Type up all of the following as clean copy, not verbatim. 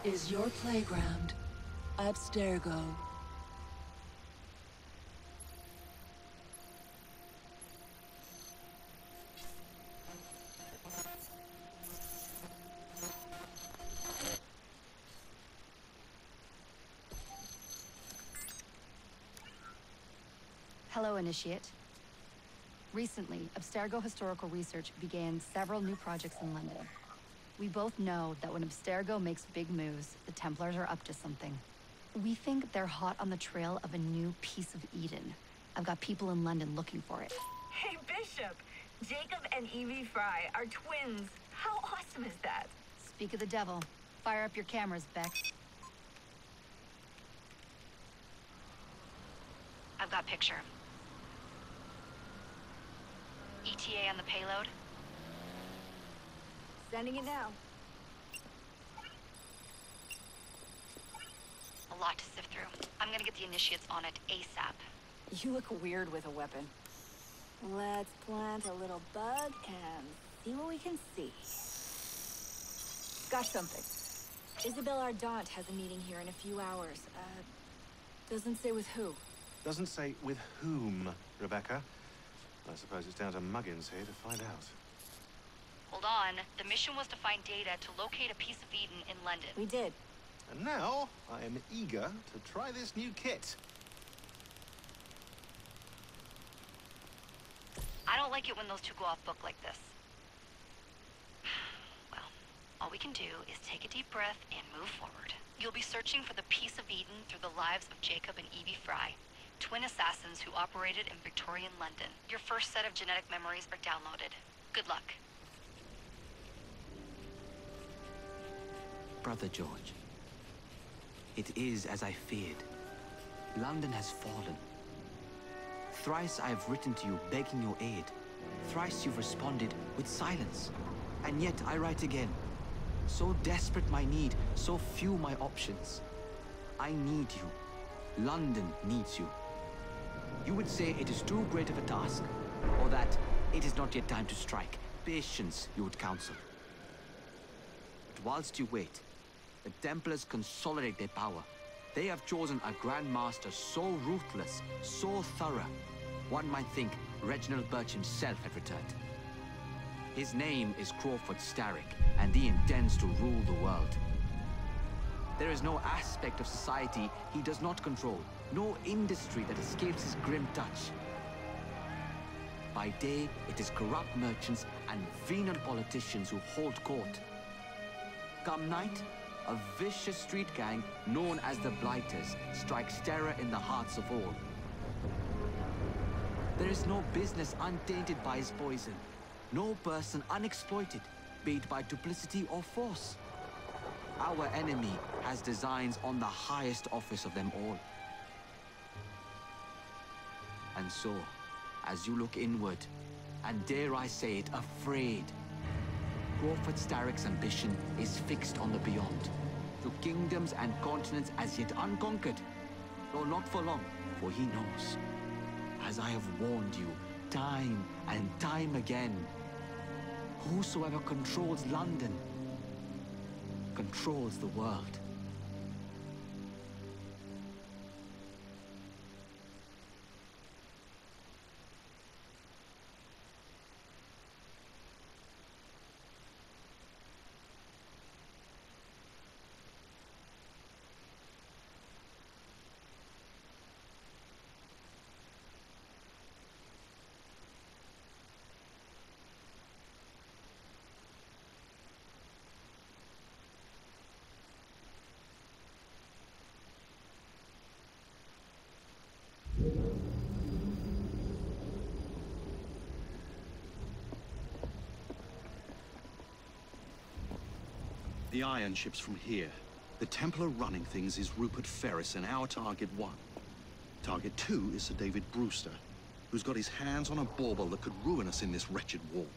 is your playground. Abstergo. Hello, Initiate. Recently, Abstergo Historical Research began several new projects in London. We both know that when Abstergo makes big moves, the Templars are up to something. We think they're hot on the trail of a new piece of Eden. I've got people in London looking for it. Hey, Bishop! Jacob and Evie Fry are twins. How awesome is that? Speak of the devil. Fire up your cameras, Beck. I've got picture. ETA on the payload? Sending it now. A lot to sift through. I'm gonna get the Initiates on it ASAP. You look weird with a weapon. Let's plant a little bug and see what we can see. Got something. Isabel Ardant has a meeting here in a few hours. Doesn't say with who. Doesn't say with whom, Rebecca. I suppose it's down to Muggins here to find out. Hold on. The mission was to find data to locate a piece of Eden in London. We did. And now, I am eager to try this new kit. I don't like it when those two go off book like this. Well, all we can do is take a deep breath and move forward. You'll be searching for the piece of Eden through the lives of Jacob and Evie Fry, twin assassins who operated in Victorian London. Your first set of genetic memories are downloaded. Good luck. Brother George, it is as I feared. London has fallen. Thrice I have written to you begging your aid. Thrice you've responded with silence. And yet I write again. So desperate my need, so few my options. I need you. London needs you. You would say it is too great of a task, or that it is not yet time to strike. Patience, you would counsel. But whilst you wait, the Templars consolidate their power. They have chosen a Grand Master so ruthless, so thorough, one might think Reginald Birch himself had returned. His name is Crawford Starrick, and he intends to rule the world. There is no aspect of society he does not control, no industry that escapes his grim touch. By day, it is corrupt merchants and venal politicians who hold court. Come night, a vicious street gang known as the Blighters strikes terror in the hearts of all. There is no business untainted by his poison, no person unexploited, be it by duplicity or force. Our enemy has designs on the highest office of them all. And so, as you look inward, and dare I say it, afraid, Crawford Starrick's ambition is fixed on the beyond, to kingdoms and continents as yet unconquered, though not for long, for he knows, as I have warned you time and time again, whosoever controls London controls the world. The iron ship's from here. The Templar running things is Rupert Ferris and our target 1. Target 2 is Sir David Brewster, who's got his hands on a bauble that could ruin us in this wretched war.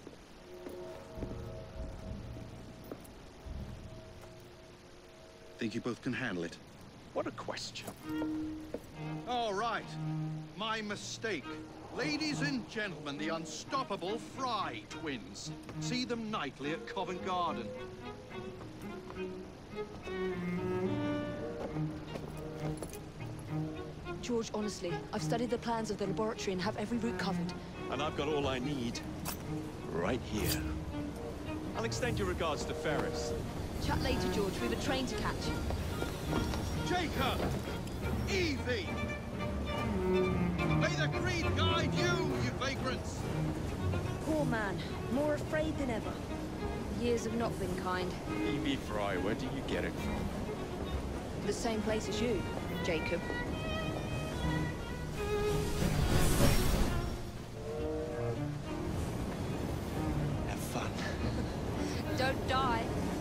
Think you both can handle it? What a question. All right. My mistake. Ladies and gentlemen, the unstoppable Fry twins. See them nightly at Covent Garden. George, honestly, I've studied the plans of the laboratory and have every route covered. And I've got all I need. Right here. I'll extend your regards to Ferris. Chat later, George. We've a train to catch. Jacob! Evie! May the creed guide you, you vagrants! Poor man, more afraid than ever. Years have not been kind. Evie Fry, where do you get it from? The same place as you, Jacob. Have fun. Don't die.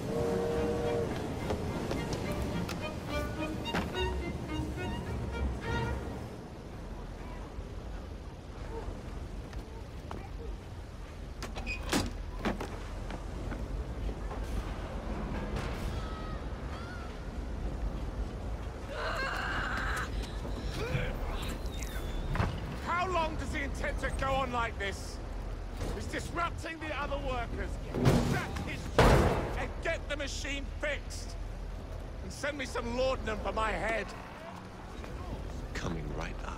How long does he intend to go on like this? He's disrupting the other workers. That's his job. And get the machine fixed. And send me some laudanum for my head. Coming right up.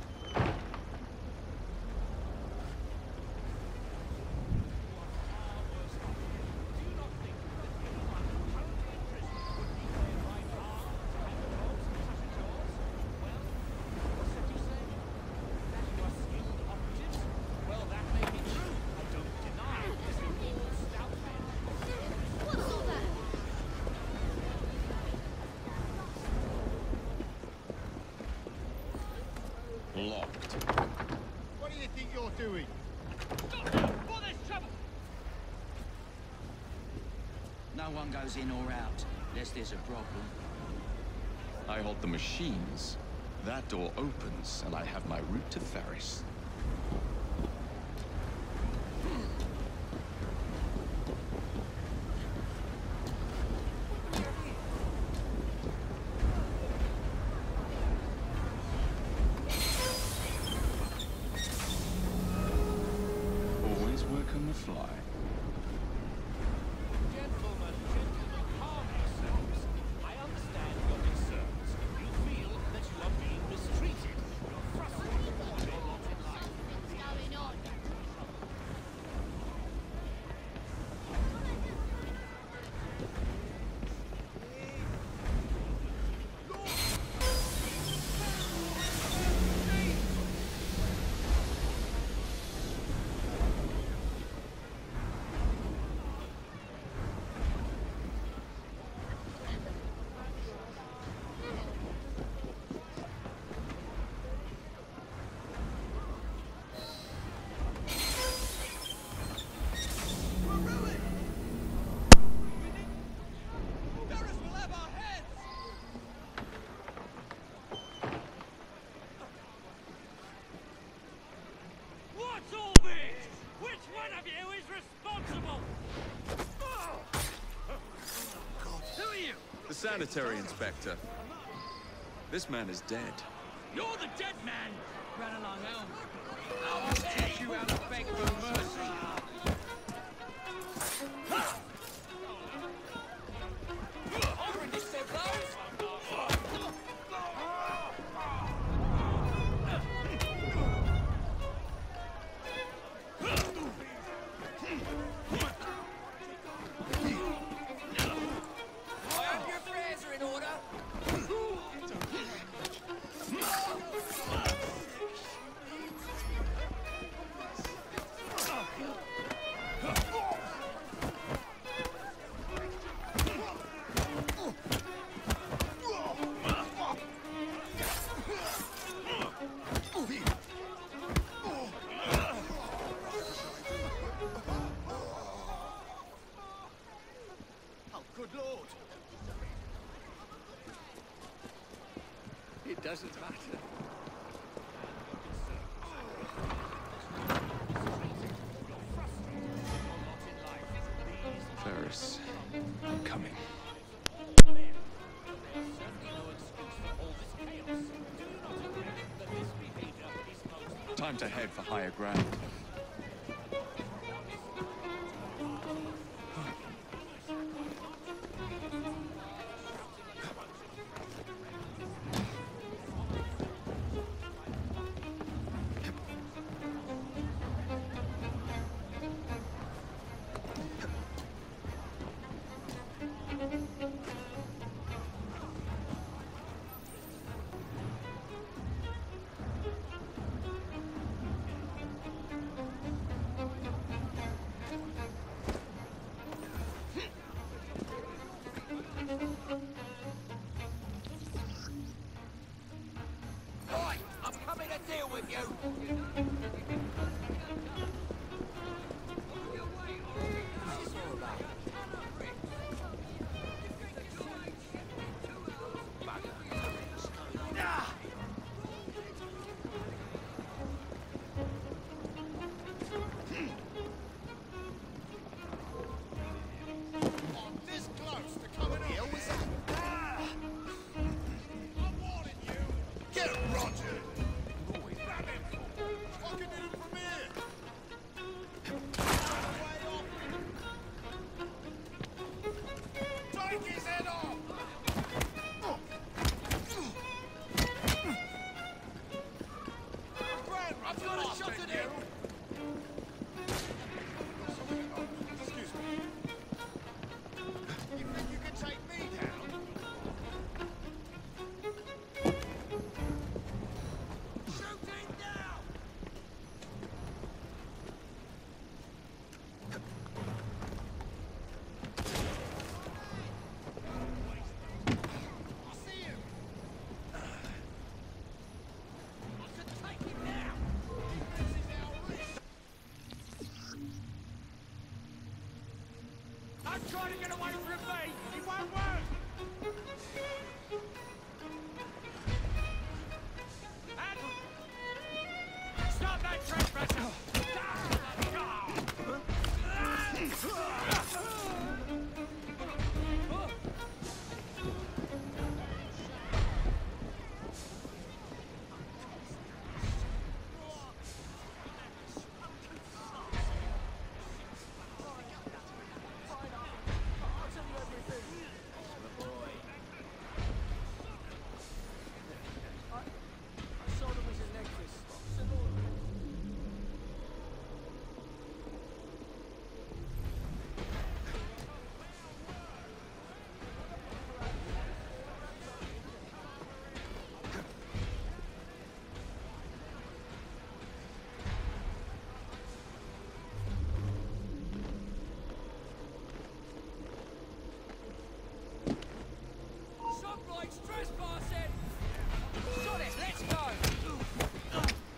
Locked. What do you think you're doing? No one goes in or out, unless there's a problem. I hold the machines. That door opens, and I have my route to Ferris. Always work on the fly. Gentlemen, calm yourselves. I understand your concerns. You feel that you are being mistreated. You're frustrated with your lot in life. What's all this? Which one of you is responsible? Who are you? The sanitary inspector. This man is dead. You're the dead man! Run along home. I'll teach you how to beg for mercy. Already said your affairs are in order. Oh, good Lord! It doesn't matter. Ferris, I'm coming. Time to head for higher ground. deal with you! This close to coming up. Was that? I'm warning you. Get Roger. I can hit him from here. Take his head off. I've got a shot at him. Excuse me. You think you can take me down? Shooting down! I see him! I can take him now! This is our risk! I'm trying to get away from me! It won't work! And... Stop that trespasser! Somebody's trespassing! Shut it, let's go!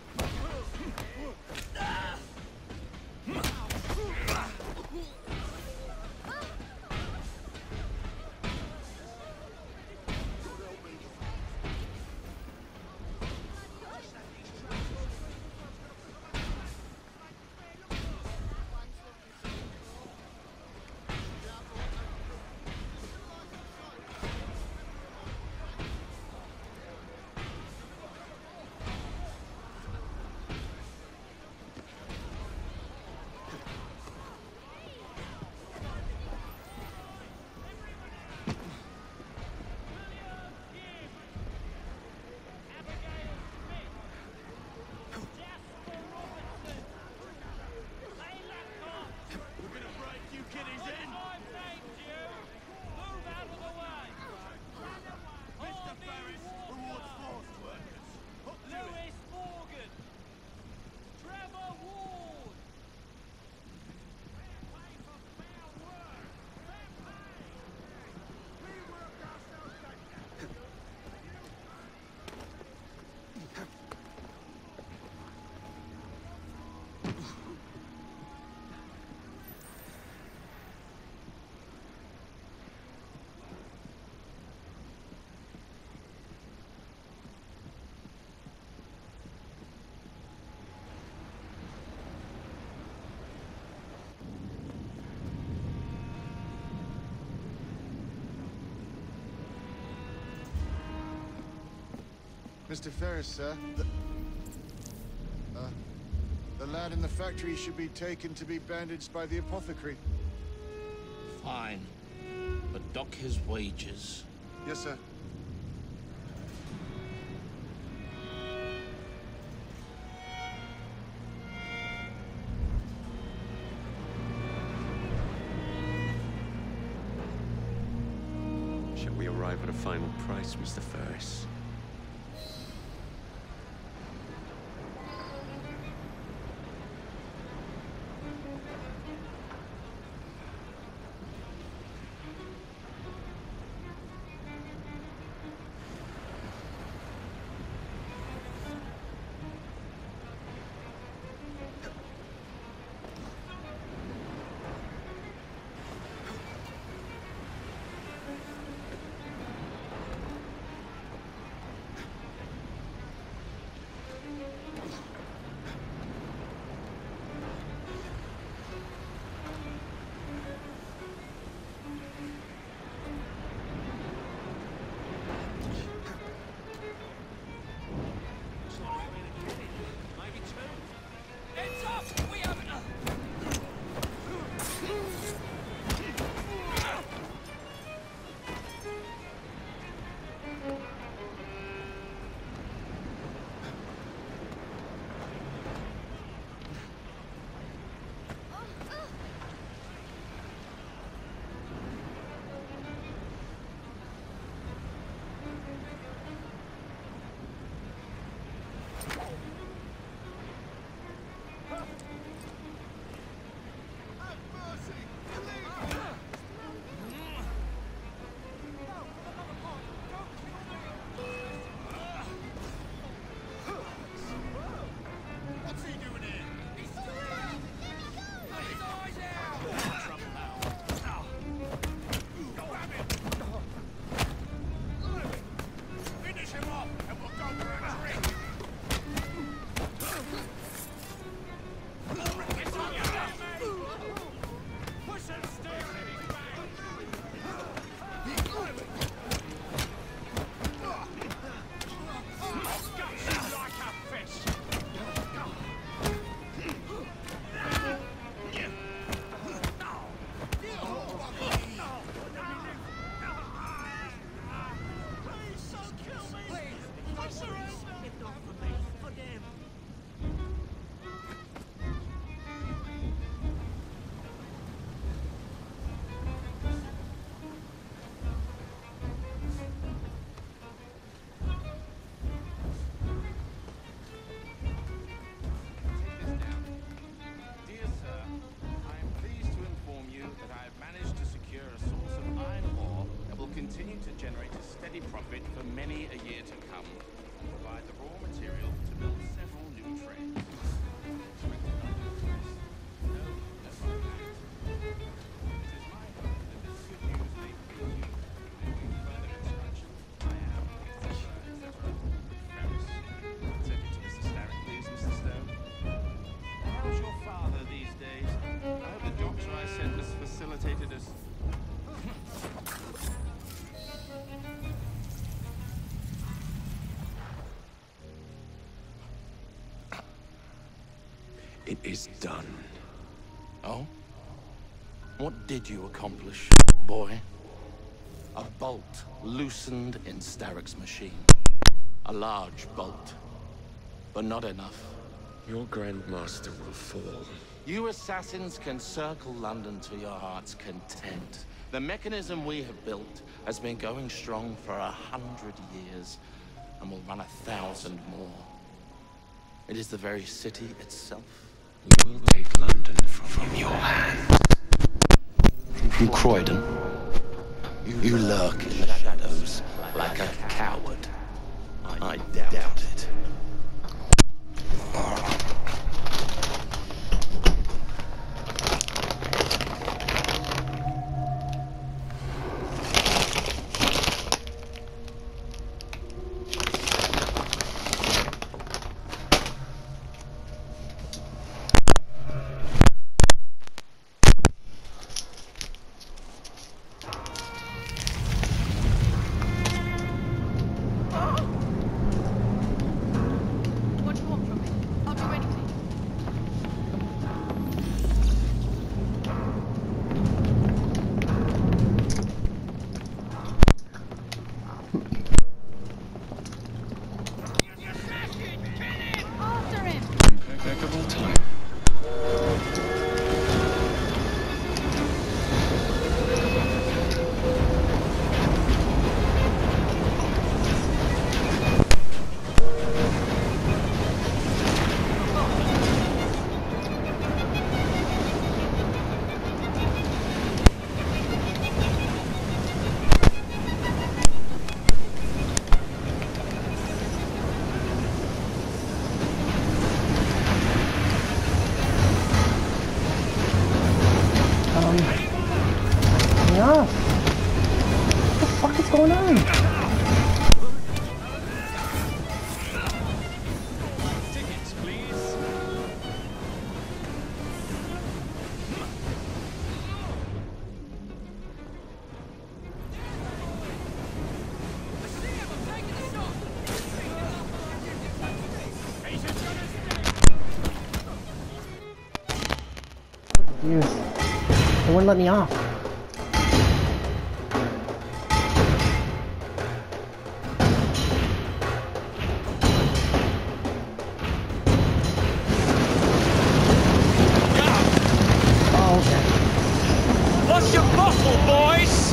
Mr. Ferris, sir. The lad in the factory should be taken to be bandaged by the apothecary. Fine. But dock his wages. Yes, sir. Shall we arrive at a final price, Mr. Ferris? It is done. Oh? What did you accomplish, boy? A bolt loosened in Starrick's machine. A large bolt, but not enough. Your Grandmaster will fall. You assassins can circle London to your heart's content. The mechanism we have built has been going strong for 100 years, and will run 1,000 more. It is the very city itself. We will take London from your hands. From Croydon? You lurk in the shadows like a coward. I doubt it. Impeccable time. Enough! What the fuck is going on? Tickets, please. Dude, they wouldn't let me off. What's your bottle, boys?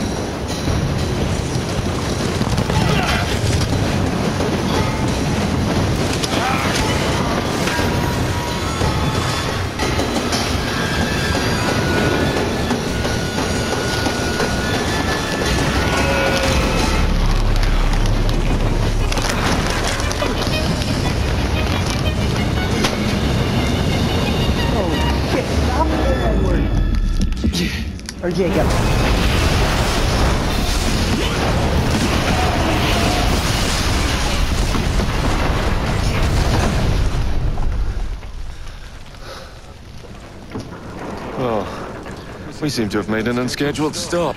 Or Jacob. Oh, we seem to have made an unscheduled stop.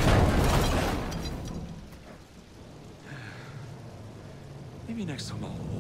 Maybe next time I'll